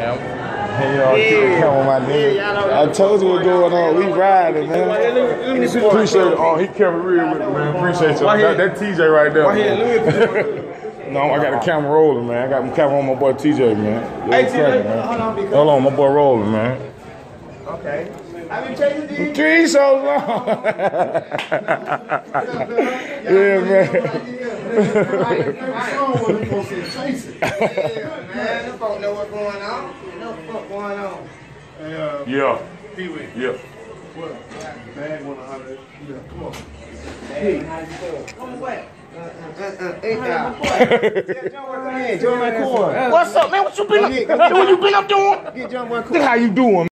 Hey, y'all, keep the camera on my nigga. I told you what's going on. We riding, man. Appreciate it. Oh, he kept it real with me, man. Appreciate you. That TJ right there. No, I got the camera rolling, man. I got the camera on my boy TJ, man. Hey, TJ, hold on, my boy rolling, man. Okay. I've been chasing these 3 so long. Yeah, man. Man, them folk know what's going on. They know what's going on. Yeah. Pee-wee. Yeah. What? Bag 100. Yeah, come on. Hey, how you doing? Come away. Join my corn. What's up, man? What you been up doing? Get John Boy Look how you doing,